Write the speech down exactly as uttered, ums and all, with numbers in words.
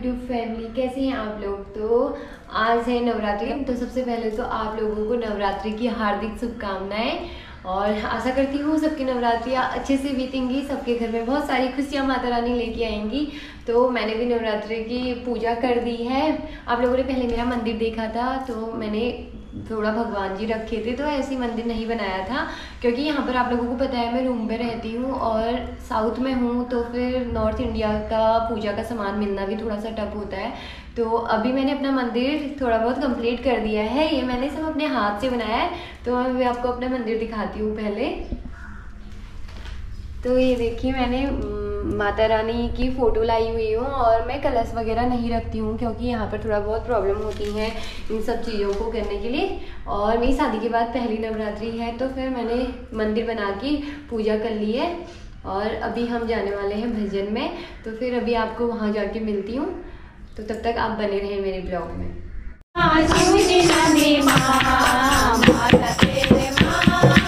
YouTube family, कैसे हैं आप लोग। तो आज है नवरात्रि, तो सबसे पहले तो आप लोगों को नवरात्रि की हार्दिक शुभकामनाएं और आशा करती हूँ सबकी नवरात्रियाँ अच्छे से बीतेंगी, सबके घर में बहुत सारी खुशियाँ माता रानी लेके आएंगी। तो मैंने भी नवरात्रि की पूजा कर दी है। आप लोगों ने पहले मेरा मंदिर देखा था, तो मैंने थोड़ा भगवान जी रखे थे, तो ऐसी मंदिर नहीं बनाया था क्योंकि यहाँ पर आप लोगों को पता है मैं रूम पे रहती हूँ और साउथ में हूँ, तो फिर नॉर्थ इंडिया का पूजा का सामान मिलना भी थोड़ा सा टफ होता है। तो अभी मैंने अपना मंदिर थोड़ा बहुत कंप्लीट कर दिया है। ये मैंने सब अपने हाथ से बनाया है, तो मैं आपको अपना मंदिर दिखाती हूँ पहले। तो ये देखिए, मैंने माता रानी की फ़ोटो लाई हुई हूँ और मैं कलश वगैरह नहीं रखती हूँ क्योंकि यहाँ पर थोड़ा बहुत प्रॉब्लम होती है इन सब चीज़ों को करने के लिए। और मेरी शादी के बाद पहली नवरात्रि है, तो फिर मैंने मंदिर बना के पूजा कर ली है और अभी हम जाने वाले हैं भजन में। तो फिर अभी आपको वहाँ जाके मिलती हूँ, तो तब तक आप बने रहें मेरे ब्लॉग में।